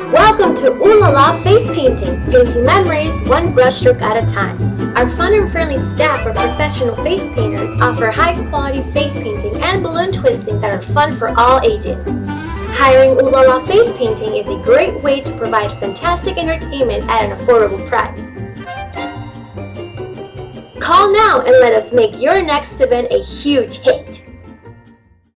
Welcome to Ooh La La Face Painting, painting memories one brushstroke at a time. Our fun and friendly staff of professional face painters offer high-quality face painting and balloon twisting that are fun for all ages. Hiring Ooh La La Face Painting is a great way to provide fantastic entertainment at an affordable price. Call now and let us make your next event a huge hit!